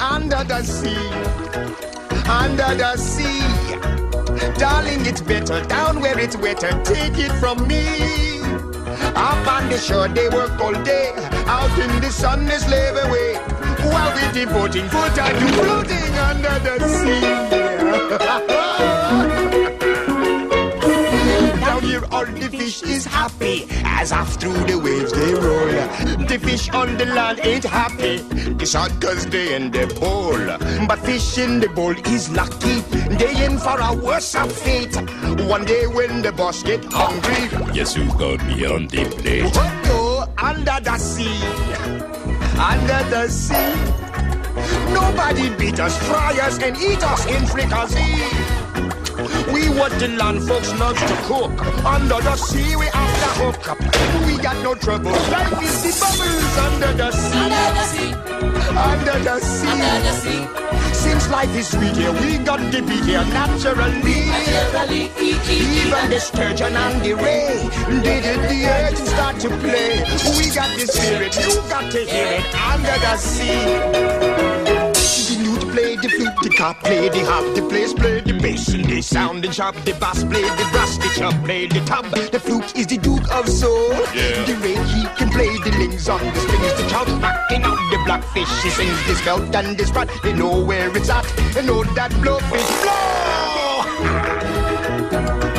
under the sea, under the sea. Darling, it's better down where it's wetter. Take it from me. Up on the shore, they work all day. Out in the sun, they slave away. While we're devoting full time to floating under the sea. Down here, all the fish is happy as off through the waves they roll. The fish on the land ain't happy. It's hot cause they in the bowl. But fish in the bowl is lucky. They in for a worse of fate. One day when the boss get hungry, Yes, you got me on the plate. go under the sea, under the sea. Nobody beat us, fry us, and eat us in fricassee. We what the land folks love to cook. Under the sea, we have the hook. We got no trouble. Life is the bubbles under the sea. Under the sea, Under the sea. under the sea. Since life is sweet here, we got to be here naturally. Naturally, Even the sturgeon and the ray, they did the earth to start to play. We got the spirit, you got to hear it under the sea. The lute play the flute, the cop play the harp, the bass play the bass, and they sound and sharp. The bass play the brass, the chub play the tub. The flute is the Duke of Soul. Yeah. The ray he can play the lings on the strings. The trout backing out the blackfish. He sings the spelt and the sprat. They know where it's at. They know that blowfish blow.